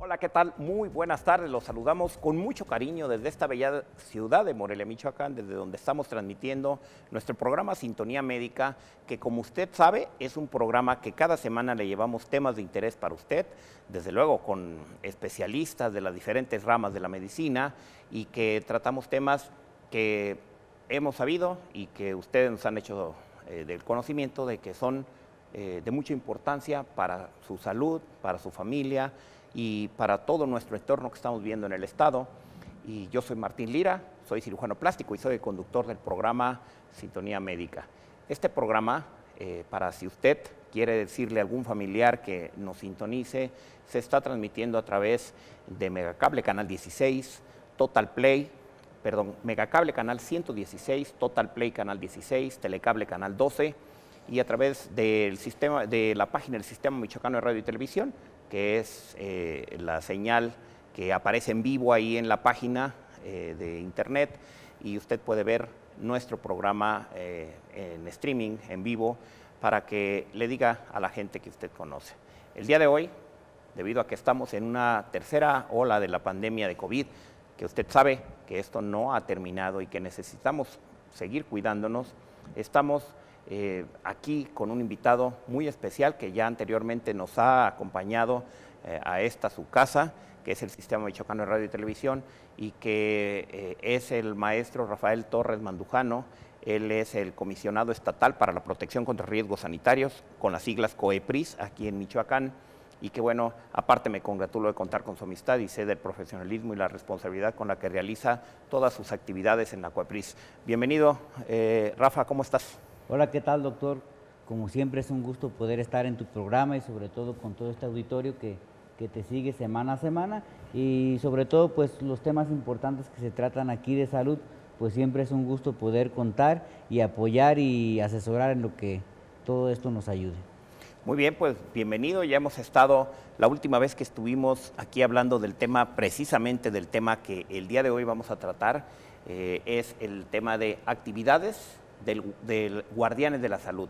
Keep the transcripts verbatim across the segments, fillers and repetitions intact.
Hola, ¿qué tal? Muy buenas tardes. Los saludamos con mucho cariño desde esta bella ciudad de Morelia, Michoacán, desde donde estamos transmitiendo nuestro programa Sintonía Médica, que como usted sabe, es un programa que cada semana le llevamos temas de interés para usted, desde luego con especialistas de las diferentes ramas de la medicina y que tratamos temas que hemos sabido y que ustedes nos han hecho eh, del conocimiento de que son eh, de mucha importancia para su salud, para su familia y para todo nuestro entorno que estamos viendo en el estado. Y yo soy Martín Lira, soy cirujano plástico y soy el conductor del programa Sintonía Médica. Este programa, eh, para si usted quiere decirle a algún familiar que nos sintonice, se está transmitiendo a través de Megacable Canal dieciséis, Total Play, perdón, Megacable Canal ciento dieciséis, Total Play Canal dieciséis, Telecable Canal doce y a través del sistema, de la página del Sistema Michoacano de Radio y Televisión, que es eh, la señal que aparece en vivo ahí en la página eh, de internet, y usted puede ver nuestro programa eh, en streaming, en vivo, para que le diga a la gente que usted conoce. El día de hoy, debido a que estamos en una tercera ola de la pandemia de COVID, que usted sabe que esto no ha terminado y que necesitamos seguir cuidándonos, estamos Eh, aquí con un invitado muy especial que ya anteriormente nos ha acompañado eh, a esta su casa, que es el Sistema Michoacano de Radio y Televisión, y que eh, es el maestro Rafael Torres Mandujano. Él es el comisionado estatal para la protección contra riesgos sanitarios, con las siglas COEPRIS, aquí en Michoacán, y que bueno, aparte me congratulo de contar con su amistad y sé del profesionalismo y la responsabilidad con la que realiza todas sus actividades en la COEPRIS. Bienvenido, eh, Rafa, ¿cómo estás? Hola, ¿qué tal, doctor? Como siempre es un gusto poder estar en tu programa y sobre todo con todo este auditorio que, que te sigue semana a semana, y sobre todo pues los temas importantes que se tratan aquí de salud, pues siempre es un gusto poder contar y apoyar y asesorar en lo que todo esto nos ayude. Muy bien, pues bienvenido. Ya hemos estado, la última vez que estuvimos aquí hablando del tema, precisamente del tema que el día de hoy vamos a tratar, eh, es el tema de actividades Del, del Guardianes de la Salud.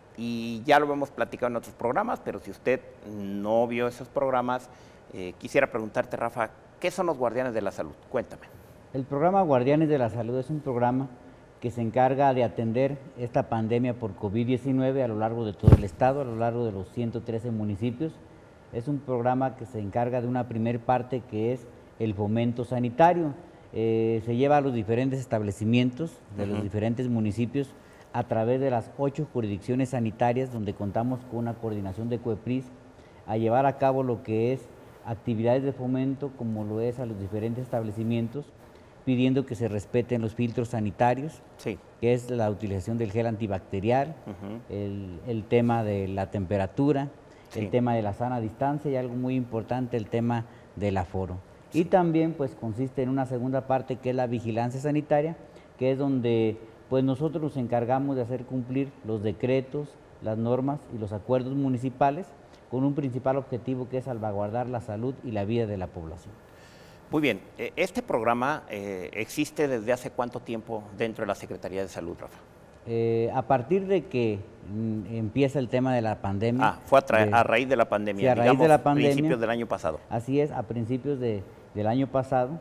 Y ya lo hemos platicado en otros programas, pero si usted no vio esos programas, eh, quisiera preguntarte, Rafa, ¿qué son los Guardianes de la Salud? Cuéntame. El programa Guardianes de la Salud es un programa que se encarga de atender esta pandemia por COVID diecinueve a lo largo de todo el estado, a lo largo de los ciento trece municipios. Es un programa que se encarga de una primer parte que es el fomento sanitario. Eh, se lleva a los diferentes establecimientos de los uh-huh. diferentes municipios a través de las ocho jurisdicciones sanitarias, donde contamos con una coordinación de COEPRIS, a llevar a cabo lo que es actividades de fomento, como lo es a los diferentes establecimientos, pidiendo que se respeten los filtros sanitarios, sí. que es la utilización del gel antibacterial, uh-huh. el, el tema de la temperatura, sí. el tema de la sana distancia y algo muy importante, el tema del aforo. Y también pues consiste en una segunda parte que es la vigilancia sanitaria, que es donde pues nosotros nos encargamos de hacer cumplir los decretos, las normas y los acuerdos municipales con un principal objetivo que es salvaguardar la salud y la vida de la población. Muy bien, este programa eh, existe desde hace cuánto tiempo dentro de la Secretaría de Salud, Rafa. Eh, a partir de que mm, empieza el tema de la pandemia. Ah, fue a, de, a raíz de la pandemia, sí, a digamos, raíz de la pandemia, principios del año pasado. Así es, a principios de, del año pasado,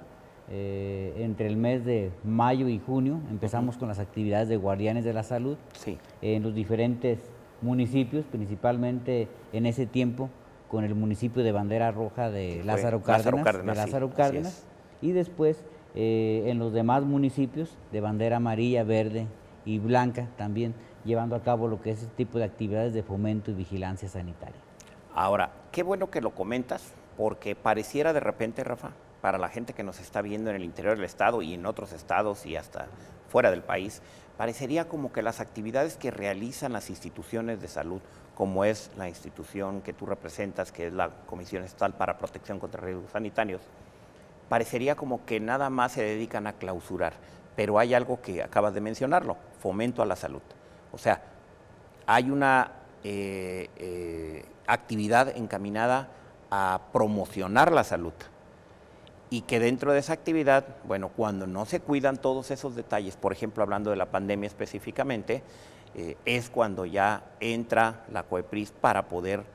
eh, entre el mes de mayo y junio, empezamos uh-huh. con las actividades de Guardianes de la Salud sí. en los diferentes municipios, principalmente en ese tiempo con el municipio de Bandera Roja de Lázaro Cárdenas, Lázaro Cárdenas, de Lázaro sí, Cárdenas y después eh, en los demás municipios de Bandera Amarilla, Verde y Blanca, también llevando a cabo lo que es ese tipo de actividades de fomento y vigilancia sanitaria. Ahora, qué bueno que lo comentas, porque pareciera de repente, Rafa, para la gente que nos está viendo en el interior del estado y en otros estados y hasta fuera del país, parecería como que las actividades que realizan las instituciones de salud, como es la institución que tú representas, que es la Comisión Estatal para Protección contra Riesgos Sanitarios, parecería como que nada más se dedican a clausurar. Pero hay algo que acabas de mencionarlo, fomento a la salud. O sea, hay una eh, eh, actividad encaminada a promocionar la salud y que dentro de esa actividad, bueno, cuando no se cuidan todos esos detalles, por ejemplo, hablando de la pandemia específicamente, eh, es cuando ya entra la COEPRIS para poder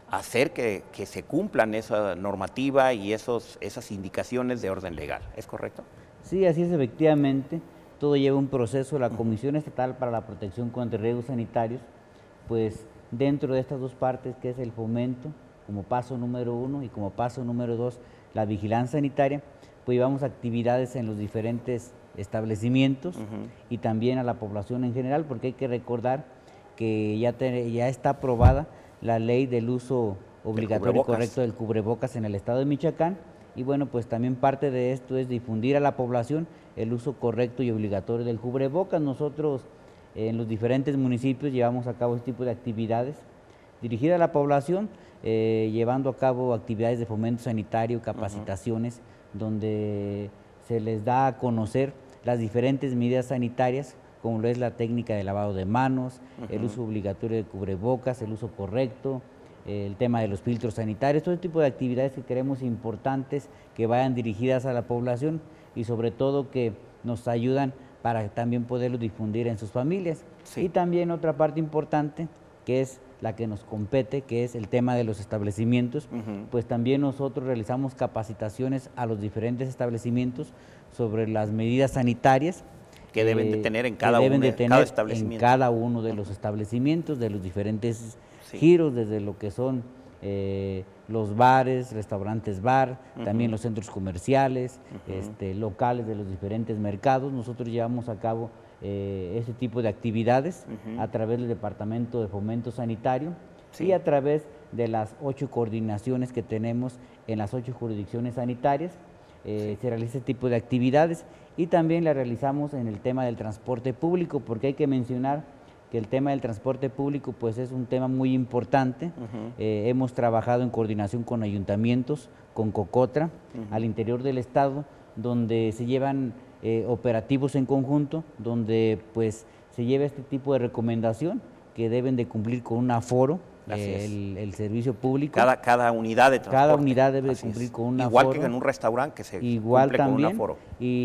hacer que, que se cumplan esa normativa y esos, esas indicaciones de orden legal. ¿Es correcto? Sí, así es, efectivamente. Todo lleva un proceso. La Comisión Estatal para la Protección contra Riesgos Sanitarios, pues dentro de estas dos partes, que es el fomento como paso número uno y como paso número dos, la vigilancia sanitaria, pues llevamos actividades en los diferentes establecimientos uh-huh. y también a la población en general, porque hay que recordar que ya, te, ya está aprobada la ley del uso obligatorio y correcto del cubrebocas en el estado de Michoacán, y bueno, pues también parte de esto es difundir a la población el uso correcto y obligatorio del cubrebocas. Nosotros en los diferentes municipios llevamos a cabo este tipo de actividades dirigidas a la población, eh, llevando a cabo actividades de fomento sanitario, capacitaciones, uh-huh. donde se les da a conocer las diferentes medidas sanitarias, como lo es la técnica de lavado de manos, uh-huh. el uso obligatorio de cubrebocas, el uso correcto, eh, el tema de los filtros sanitarios, todo tipo de actividades que creemos importantes que vayan dirigidas a la población y sobre todo que nos ayudan para también poderlo difundir en sus familias. Sí. Y también otra parte importante, que es la que nos compete, que es el tema de los establecimientos, uh-huh. pues también nosotros realizamos capacitaciones a los diferentes establecimientos sobre las medidas sanitarias que deben eh, de tener en cada, deben uno, de tener cada establecimiento. En cada uno de los establecimientos, de los diferentes sí. giros, desde lo que son eh, los bares, restaurantes bar, uh-huh. también los centros comerciales, uh-huh. este, locales de los diferentes mercados. Nosotros llevamos a cabo eh, ese tipo de actividades uh-huh. a través del Departamento de Fomento Sanitario sí. y a través de las ocho coordinaciones que tenemos en las ocho jurisdicciones sanitarias. Eh, sí. Se realiza ese tipo de actividades y también la realizamos en el tema del transporte público, porque hay que mencionar que el tema del transporte público pues es un tema muy importante. Uh-huh. eh, hemos trabajado en coordinación con ayuntamientos, con Cocotra, uh-huh. al interior del estado, donde se llevan eh, operativos en conjunto, donde pues se lleva este tipo de recomendación que deben de cumplir con un aforo, eh, el, el servicio público. Cada, cada unidad de transporte. Cada unidad debe de cumplir es. con un Igual aforo. Igual que en un restaurante que se Igual cumple también, con un aforo.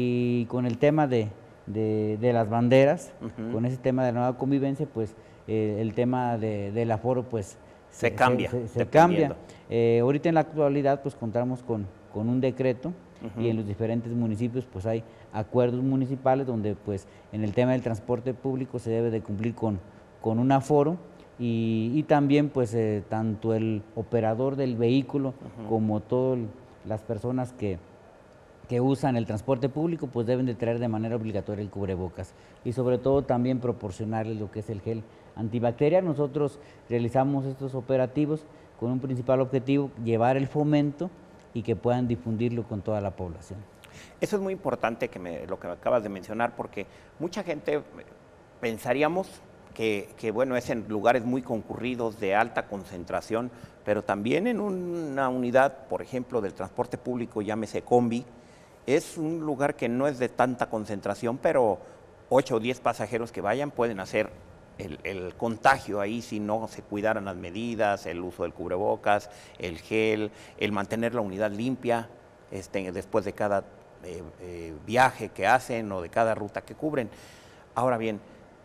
Y con el tema de De, de las banderas, uh-huh. con ese tema de la nueva convivencia, pues eh, el tema de, del aforo pues se, se cambia. Se, se, se cambia. Eh, ahorita en la actualidad pues contamos con, con un decreto uh-huh. y en los diferentes municipios pues hay acuerdos municipales donde pues en el tema del transporte público se debe de cumplir con, con un aforo y, y también pues eh, tanto el operador del vehículo uh-huh. como todas las personas que que usan el transporte público, pues deben de traer de manera obligatoria el cubrebocas y sobre todo también proporcionarles lo que es el gel antibacterial. Nosotros realizamos estos operativos con un principal objetivo, llevar el fomento y que puedan difundirlo con toda la población. Eso es muy importante que me, lo que me acabas de mencionar, porque mucha gente pensaríamos que, que bueno, es en lugares muy concurridos, de alta concentración, pero también en una unidad, por ejemplo, del transporte público, llámese combi, es un lugar que no es de tanta concentración, pero ocho o diez pasajeros que vayan pueden hacer el, el contagio ahí si no se cuidaran las medidas, el uso del cubrebocas, el gel, el mantener la unidad limpia este, después de cada eh, eh, viaje que hacen o de cada ruta que cubren. Ahora bien,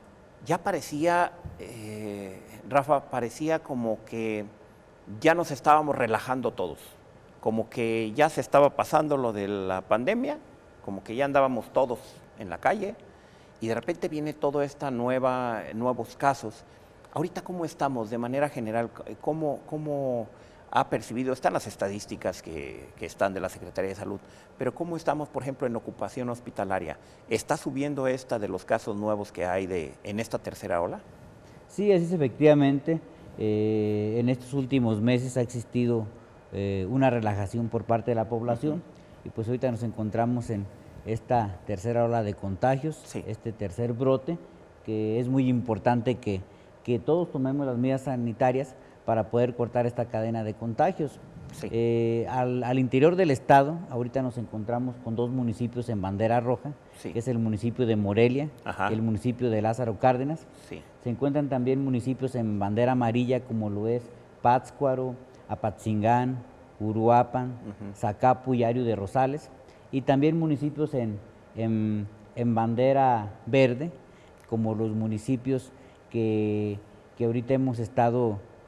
ya parecía, eh, Rafa, parecía como que ya nos estábamos relajando todos. Como que ya se estaba pasando lo de la pandemia, como que ya andábamos todos en la calle y de repente viene toda esta nueva, nuevos casos. Ahorita, ¿cómo estamos de manera general? ¿Cómo, cómo ha percibido? Están las estadísticas que, que están de la Secretaría de Salud, pero ¿cómo estamos, por ejemplo, en ocupación hospitalaria? ¿Está subiendo esta de los casos nuevos que hay de, en esta tercera ola? Sí, así es, efectivamente. Eh, en estos últimos meses ha existido Eh, una relajación por parte de la población uh-huh. y pues ahorita nos encontramos en esta tercera ola de contagios, sí. este tercer brote, que es muy importante que, que todos tomemos las medidas sanitarias para poder cortar esta cadena de contagios. Sí. Eh, al, al interior del estado, ahorita nos encontramos con dos municipios en bandera roja, sí. que es el municipio de Morelia y el municipio de Lázaro Cárdenas. Sí. Se encuentran también municipios en bandera amarilla como lo es Pátzcuaro, Apatzingán, Uruapan, uh-huh. Zacapu y Ario de Rosales, y también municipios en, en, en bandera verde, como los municipios que, que ahorita hemos estado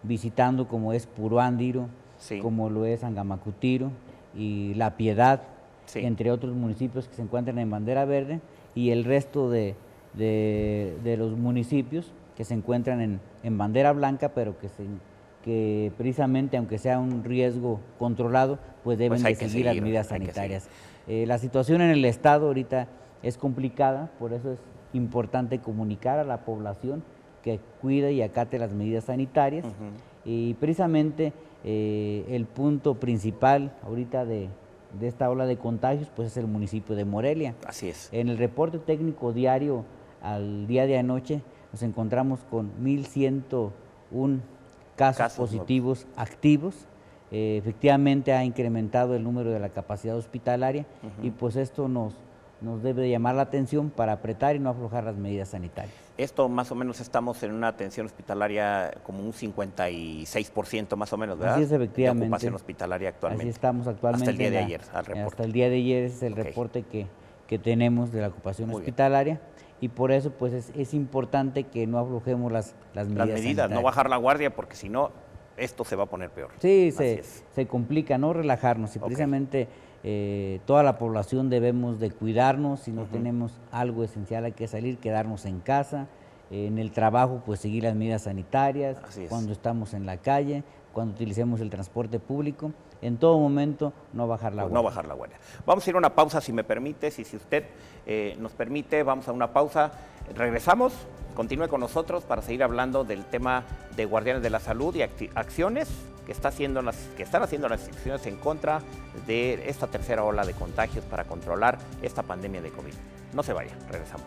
visitando, como es Puruándiro, sí. como lo es Angamacutiro y La Piedad, sí. entre otros municipios que se encuentran en bandera verde, y el resto de, de, de los municipios que se encuentran en, en bandera blanca, pero que, se, que precisamente, aunque sea un riesgo controlado, pues deben pues de seguir, seguir las medidas sanitarias. Eh, la situación en el estado ahorita es complicada, por eso es importante comunicar a la población que cuide y acate las medidas sanitarias. Uh-huh. Y precisamente eh, el punto principal ahorita de, de esta ola de contagios pues es el municipio de Morelia. Así es. En el reporte técnico diario al día de anoche nos encontramos con mil ciento uno casos, casos positivos nuevos. activos. Eh, efectivamente ha incrementado el número de la capacidad hospitalaria uh-huh. y pues esto nos, nos debe llamar la atención para apretar y no aflojar las medidas sanitarias. Esto más o menos estamos en una atención hospitalaria como un cincuenta y seis por ciento más o menos, ¿verdad? Así es, efectivamente. De ocupación hospitalaria actualmente. Así estamos actualmente. Hasta el día de la, ayer, al reporte. Hasta el día de ayer es el okay. reporte que, que tenemos de la ocupación Muy hospitalaria. Bien. Y por eso pues es, es importante que no aflojemos las, las medidas Las medidas, sanitarias. No bajar la guardia, porque si no, esto se va a poner peor. Sí, se, se complica, no relajarnos. Y okay. precisamente eh, toda la población debemos de cuidarnos. Si no uh-huh. tenemos algo esencial hay que salir, quedarnos en casa. Eh, en el trabajo pues seguir las medidas sanitarias. Cuando estamos en la calle, cuando utilicemos el transporte público. En todo momento no bajar la pues guardia. No bajar la guardia. Vamos a ir a una pausa, si me permite, si, si usted eh, nos permite, vamos a una pausa. Regresamos, continúe con nosotros para seguir hablando del tema de Guardianes de la Salud y acciones que, está haciendo las, que están haciendo las instituciones en contra de esta tercera ola de contagios para controlar esta pandemia de COVID. No se vaya, regresamos.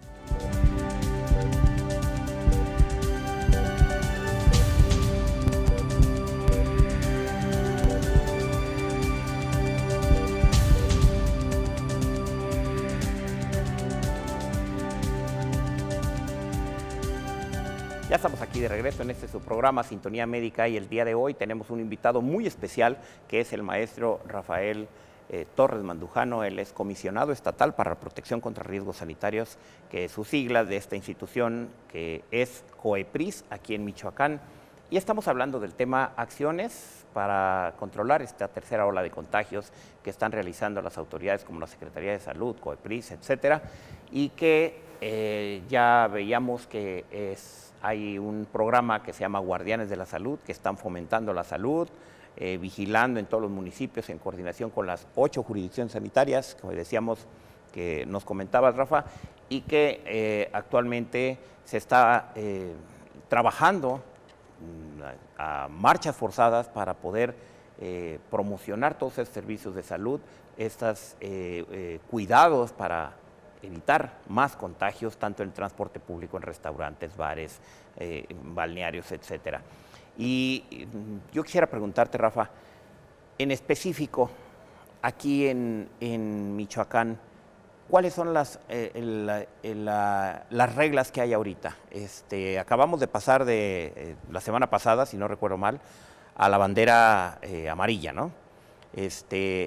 Ya estamos aquí de regreso en este su programa Sintonía Médica y el día de hoy tenemos un invitado muy especial que es el maestro Rafael eh, Torres Mandujano. Él es comisionado estatal para la protección contra riesgos sanitarios, que es su sigla de esta institución que es COEPRIS aquí en Michoacán. Y estamos hablando del tema acciones para controlar esta tercera ola de contagios que están realizando las autoridades como la Secretaría de Salud, COEPRIS, etcétera, y que eh, ya veíamos que es hay un programa que se llama Guardianes de la Salud, que están fomentando la salud, eh, vigilando en todos los municipios en coordinación con las ocho jurisdicciones sanitarias, como decíamos, que nos comentabas, Rafa, y que eh, actualmente se está eh, trabajando a, a marchas forzadas para poder eh, promocionar todos estos servicios de salud, estos eh, eh, cuidados para evitar más contagios, tanto en el transporte público, en restaurantes, bares, eh, balnearios, etcétera. Y yo quisiera preguntarte, Rafa, en específico, aquí en, en Michoacán, ¿cuáles son las, eh, la, la, las reglas que hay ahorita? Este, acabamos de pasar de eh, la semana pasada, si no recuerdo mal, a la bandera eh, amarilla, ¿no? Este,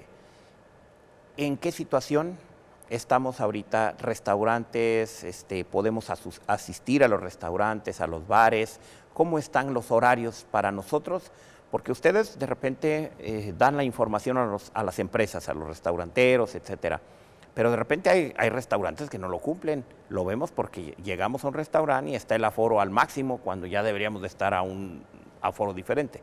¿en qué situación estamos ahorita? Restaurantes, este, podemos asus, asistir a los restaurantes, a los bares. ¿Cómo están los horarios para nosotros? Porque ustedes de repente eh, dan la información a, los, a las empresas, a los restauranteros, etcétera. Pero de repente hay, hay restaurantes que no lo cumplen. Lo vemos porque llegamos a un restaurante y está el aforo al máximo cuando ya deberíamos de estar a un aforo diferente.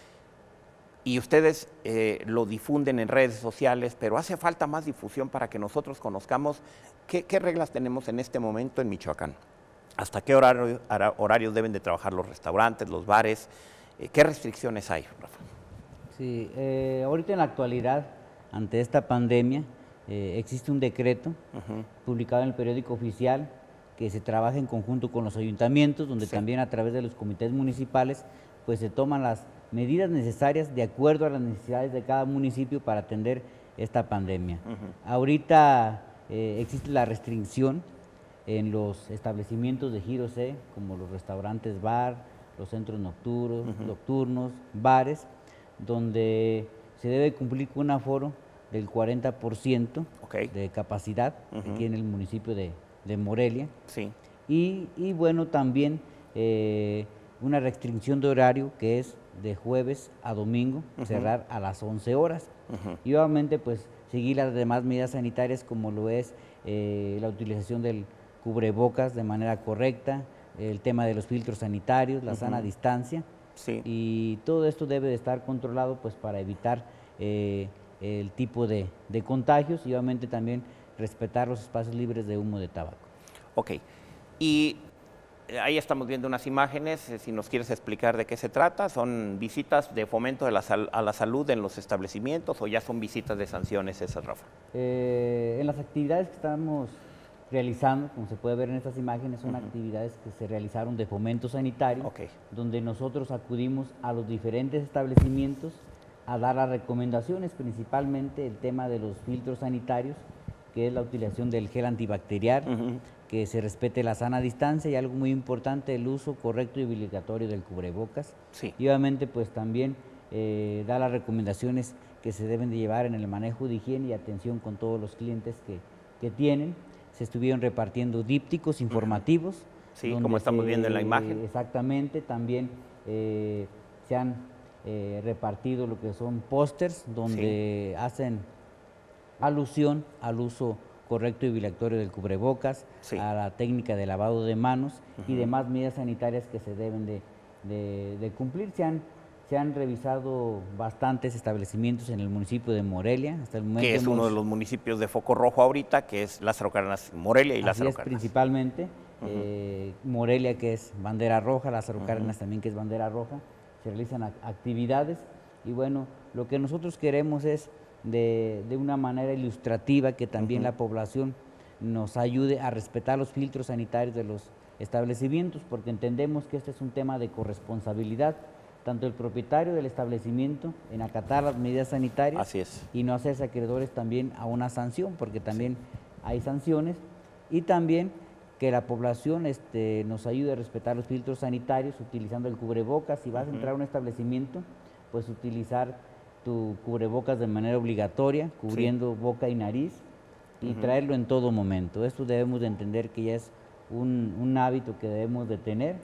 Y ustedes eh, lo difunden en redes sociales, pero hace falta más difusión para que nosotros conozcamos qué, qué reglas tenemos en este momento en Michoacán. ¿Hasta qué horario, horarios deben de trabajar los restaurantes, los bares? Eh, ¿Qué restricciones hay, Rafa? Sí, eh, ahorita en la actualidad, ante esta pandemia, eh, existe un decreto uh-huh. publicado en el periódico oficial que se trabaja en conjunto con los ayuntamientos, donde sí. también a través de los comités municipales pues se toman las medidas necesarias de acuerdo a las necesidades de cada municipio para atender esta pandemia. Uh-huh. Ahorita eh, existe la restricción en los establecimientos de giro C, como los restaurantes bar, los centros nocturnos, uh-huh. nocturnos, bares, donde se debe cumplir con un aforo del cuarenta por ciento okay. de capacidad uh-huh. aquí en el municipio de, de Morelia. Sí. Y, y bueno, también eh, una restricción de horario que es de jueves a domingo, uh-huh. cerrar a las once horas. Uh-huh. Y obviamente pues seguir las demás medidas sanitarias como lo es eh, la utilización del cubrebocas de manera correcta, el tema de los filtros sanitarios, la uh-huh. sana distancia. Sí. Y todo esto debe de estar controlado pues para evitar eh, el tipo de, de contagios y obviamente también respetar los espacios libres de humo de tabaco. Ok, y ahí estamos viendo unas imágenes, si nos quieres explicar de qué se trata, ¿son visitas de fomento de la sal a la salud en los establecimientos o ya son visitas de sanciones esas, Rafa? Eh, en las actividades que estamos realizando, como se puede ver en estas imágenes, son uh-huh. actividades que se realizaron de fomento sanitario, okay. donde nosotros acudimos a los diferentes establecimientos a dar las recomendaciones, principalmente el tema de los filtros sanitarios, que es la utilización del gel antibacterial, uh-huh. que se respete la sana distancia y algo muy importante, el uso correcto y obligatorio del cubrebocas. Sí. Y obviamente pues también eh, da las recomendaciones que se deben de llevar en el manejo de higiene y atención con todos los clientes que, que tienen. Se estuvieron repartiendo dípticos informativos. Sí, como estamos se, viendo en la imagen. Exactamente, también eh, se han eh, repartido lo que son pósters donde sí. hacen alusión al uso correcto y obligatorio del cubrebocas, sí. a la técnica de lavado de manos uh-huh. y demás medidas sanitarias que se deben de, de, de cumplir. Se han, se han revisado bastantes establecimientos en el municipio de Morelia. Hasta el momento que es hemos, uno de los municipios de foco rojo ahorita, que es Lázaro Cárdenas, Morelia y así Lázaro es, Cárdenas. Principalmente, uh-huh. eh, Morelia, que es bandera roja, Lázaro uh-huh. Cárdenas también, que es bandera roja. Se realizan actividades y bueno, lo que nosotros queremos es De, de una manera ilustrativa que también uh-huh. la población nos ayude a respetar los filtros sanitarios de los establecimientos, porque entendemos que este es un tema de corresponsabilidad, tanto el propietario del establecimiento en acatar las medidas sanitarias Así es. y no hacerse acreedores también a una sanción, porque también sí. hay sanciones, y también que la población este, nos ayude a respetar los filtros sanitarios utilizando el cubrebocas. Si vas uh-huh. a entrar a un establecimiento, pues utilizar tu cubrebocas de manera obligatoria, cubriendo sí. boca y nariz, y uh-huh. traerlo en todo momento. Esto debemos de entender que ya es un, un hábito que debemos de tener,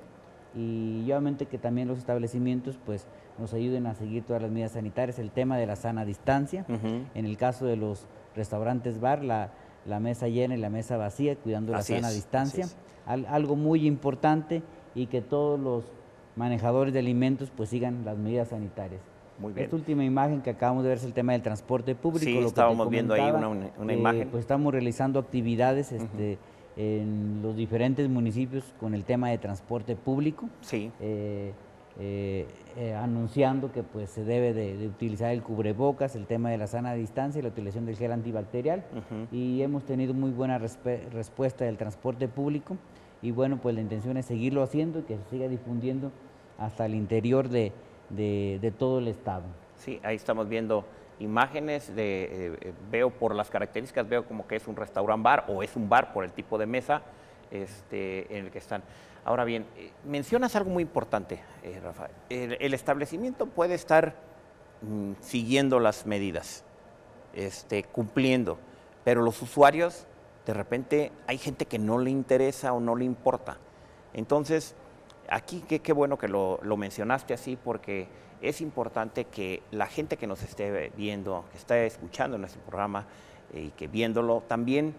y obviamente que también los establecimientos pues nos ayuden a seguir todas las medidas sanitarias, el tema de la sana distancia, uh-huh. en el caso de los restaurantes bar, la, la mesa llena y la mesa vacía, cuidando así la sana es, distancia, Al, algo muy importante, y que todos los manejadores de alimentos pues sigan las medidas sanitarias. Muy bien. Esta última imagen que acabamos de ver es el tema del transporte público. Sí, lo estábamos que viendo ahí una, una imagen. Eh, pues estamos realizando actividades este, uh-huh. en los diferentes municipios con el tema de transporte público. Sí. Eh, eh, eh, anunciando que pues se debe de, de utilizar el cubrebocas, el tema de la sana distancia y la utilización del gel antibacterial. Uh-huh. Y hemos tenido muy buena respuesta del transporte público. Y bueno, pues la intención es seguirlo haciendo y que se siga difundiendo hasta el interior de De, de todo el estado. Sí, ahí estamos viendo imágenes, de, eh, veo por las características, veo como que es un restaurant bar o es un bar por el tipo de mesa este, en el que están. Ahora bien, eh, mencionas algo muy importante, eh, Rafa. El, el establecimiento puede estar mm, siguiendo las medidas, este, cumpliendo, pero los usuarios, de repente, hay gente que no le interesa o no le importa. Entonces, aquí qué, qué bueno que lo, lo mencionaste así, porque es importante que la gente que nos esté viendo, que esté escuchando nuestro programa eh, y que viéndolo también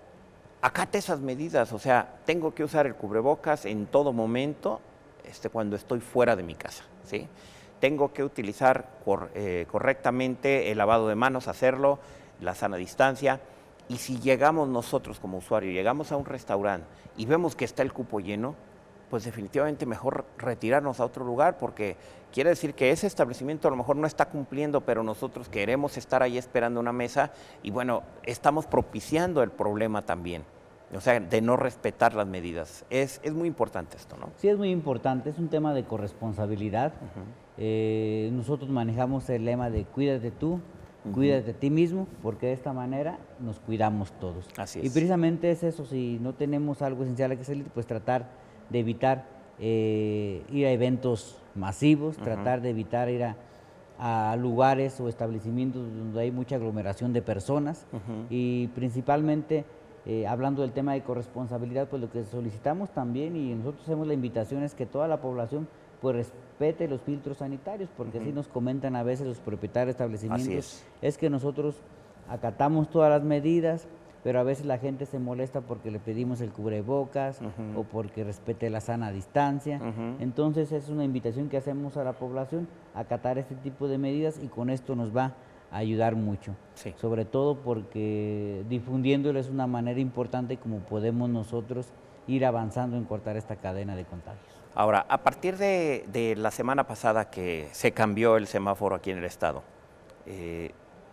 acate esas medidas. O sea, tengo que usar el cubrebocas en todo momento este, cuando estoy fuera de mi casa, ¿sí? Tengo que utilizar cor, eh, correctamente el lavado de manos, hacerlo, la sana distancia. Y si llegamos nosotros como usuarios, llegamos a un restaurante y vemos que está el cupo lleno, pues definitivamente mejor retirarnos a otro lugar, porque quiere decir que ese establecimiento a lo mejor no está cumpliendo, pero nosotros queremos estar ahí esperando una mesa y bueno, estamos propiciando el problema también, o sea, de no respetar las medidas. Es, es muy importante esto, ¿no? Sí, es muy importante, es un tema de corresponsabilidad. Uh-huh. eh, nosotros manejamos el lema de cuídate tú, uh-huh. cuídate a ti mismo, porque de esta manera nos cuidamos todos. Así es. Y precisamente es eso, si no tenemos algo esencial a que salir, pues tratar de evitar eh, ir a eventos masivos, uh-huh. tratar de evitar ir a, a lugares o establecimientos donde hay mucha aglomeración de personas, uh-huh. y principalmente eh, hablando del tema de corresponsabilidad, pues lo que solicitamos también y nosotros hacemos la invitación es que toda la población pues respete los filtros sanitarios, porque uh-huh. así nos comentan a veces los propietarios de establecimientos, es. es que nosotros acatamos todas las medidas, pero a veces la gente se molesta porque le pedimos el cubrebocas uh-huh. o porque respete la sana distancia. Uh-huh. Entonces es una invitación que hacemos a la población a acatar este tipo de medidas y con esto nos va a ayudar mucho. Sí. Sobre todo porque difundiéndolo es una manera importante como podemos nosotros ir avanzando en cortar esta cadena de contagios. Ahora, a partir de, de la semana pasada que se cambió el semáforo aquí en el estado, eh,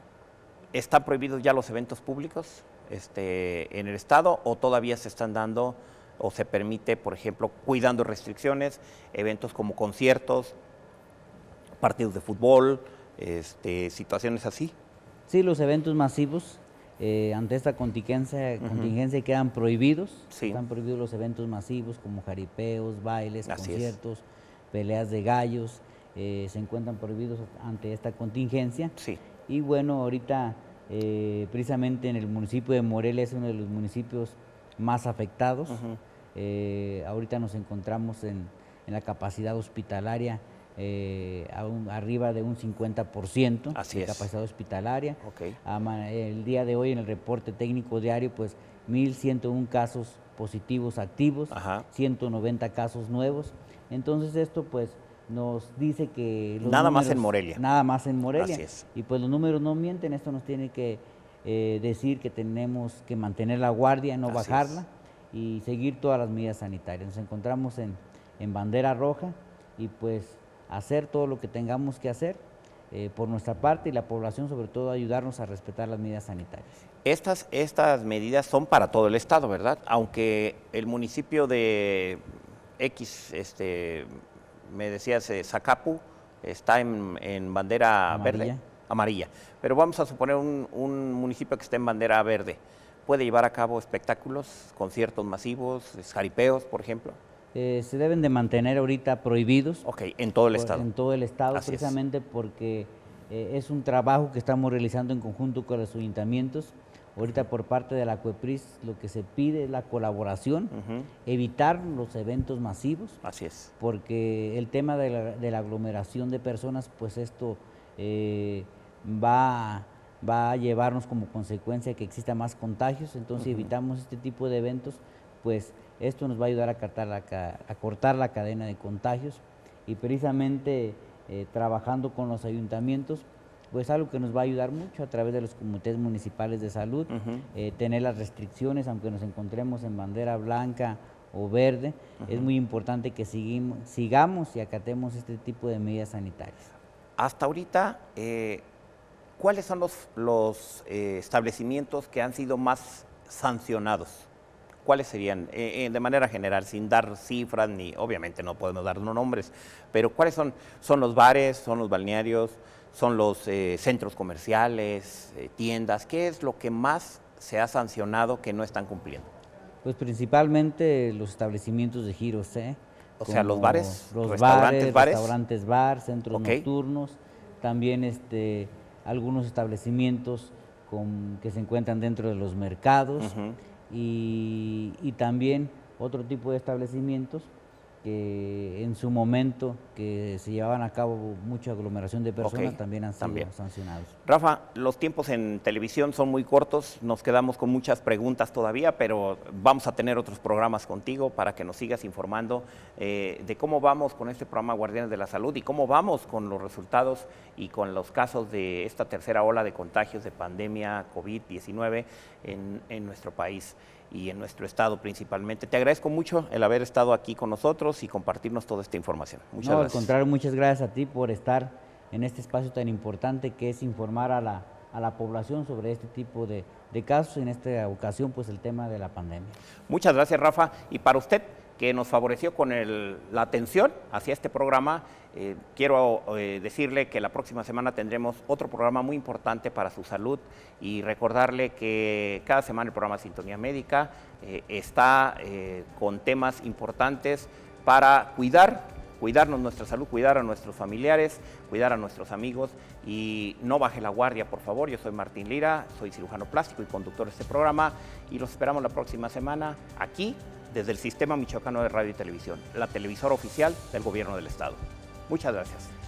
¿están prohibidos ya los eventos públicos este, en el estado o todavía se están dando o se permite, por ejemplo, cuidando restricciones, eventos como conciertos, partidos de fútbol, este, situaciones así? Sí, los eventos masivos eh, ante esta contingencia, uh-huh. contingencia quedan prohibidos, sí. están prohibidos los eventos masivos como jaripeos, bailes, así conciertos, es. peleas de gallos, eh, se encuentran prohibidos ante esta contingencia. Sí. Y bueno, ahorita eh, precisamente en el municipio de Morelia es uno de los municipios más afectados. Uh-huh. eh, ahorita nos encontramos en, en la capacidad hospitalaria eh, a un, arriba de un cincuenta por ciento Así de es. capacidad hospitalaria. Okay. El día de hoy en el reporte técnico diario, pues mil ciento uno casos positivos activos, Ajá. ciento noventa casos nuevos. Entonces esto pues nos dice que los nada números, más en Morelia. Nada más en Morelia. Así es. Y pues los números no mienten, esto nos tiene que eh, decir que tenemos que mantener la guardia, no Así bajarla es. y seguir todas las medidas sanitarias. Nos encontramos en, en bandera roja y pues hacer todo lo que tengamos que hacer eh, por nuestra parte y la población sobre todo ayudarnos a respetar las medidas sanitarias. Estas, estas medidas son para todo el estado, ¿verdad? Aunque el municipio de X, este, me decías, eh, Zacapu, está en, en bandera Amarilla. verde, amarilla, pero vamos a suponer un, un municipio que esté en bandera verde, ¿puede llevar a cabo espectáculos, conciertos masivos, jaripeos, por ejemplo? Eh, se deben de mantener ahorita prohibidos. Ok, en todo el por, estado. En todo el estado, Así precisamente es. porque eh, es un trabajo que estamos realizando en conjunto con los ayuntamientos. Ahorita por parte de la COEPRIS lo que se pide es la colaboración, uh-huh. evitar los eventos masivos. Así es. Porque el tema de la, de la aglomeración de personas, pues esto eh, va, va a llevarnos como consecuencia que exista más contagios, entonces uh-huh. evitamos este tipo de eventos, pues esto nos va a ayudar a, cortar la, a cortar la cadena de contagios y precisamente eh, trabajando con los ayuntamientos, pues algo que nos va a ayudar mucho a través de los comités municipales de salud, uh-huh. eh, tener las restricciones, aunque nos encontremos en bandera blanca o verde, uh-huh. es muy importante que seguimos, sigamos y acatemos este tipo de medidas sanitarias. Hasta ahorita, eh, ¿cuáles son los, los eh, establecimientos que han sido más sancionados? ¿Cuáles serían, eh, de manera general, sin dar cifras, ni obviamente no podemos dar nombres, pero cuáles son, son los bares, son los balnearios, son los eh, centros comerciales, eh, tiendas? ¿Qué es lo que más se ha sancionado que no están cumpliendo? Pues principalmente los establecimientos de giros, ¿eh? O sea, los bares, los restaurantes, bares, bares, restaurantes, bar, centros okay. nocturnos, también este, algunos establecimientos con, que se encuentran dentro de los mercados. Uh-huh. Y, y también otro tipo de establecimientos que en su momento que se llevaban a cabo mucha aglomeración de personas okay, también han sido también. sancionados. Rafa, los tiempos en televisión son muy cortos, nos quedamos con muchas preguntas todavía, pero vamos a tener otros programas contigo para que nos sigas informando eh, de cómo vamos con este programa Guardianes de la Salud y cómo vamos con los resultados y con los casos de esta tercera ola de contagios de pandemia COVID diecinueve en, en nuestro país y en nuestro estado principalmente. Te agradezco mucho el haber estado aquí con nosotros y compartirnos toda esta información. Muchas no, gracias. Al contrario, muchas gracias a ti por estar en este espacio tan importante que es informar a la, a la población sobre este tipo de, de casos, en esta ocasión pues el tema de la pandemia. Muchas gracias, Rafa, y para usted que nos favoreció con el, la atención hacia este programa, eh, quiero eh, decirle que la próxima semana tendremos otro programa muy importante para su salud y recordarle que cada semana el programa Sintonía Médica eh, está eh, con temas importantes para cuidar, cuidarnos nuestra salud, cuidar a nuestros familiares, cuidar a nuestros amigos y no baje la guardia, por favor. Yo soy Martín Lira, soy cirujano plástico y conductor de este programa y los esperamos la próxima semana aquí desde el Sistema Michoacano de Radio y Televisión, la televisora oficial del Gobierno del Estado. Muchas gracias.